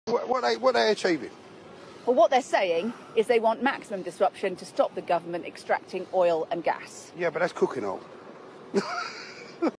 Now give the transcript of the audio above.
What are they achieving? Well, what they're saying is they want maximum disruption to stop the government extracting oil and gas. Yeah, but that's cooking oil.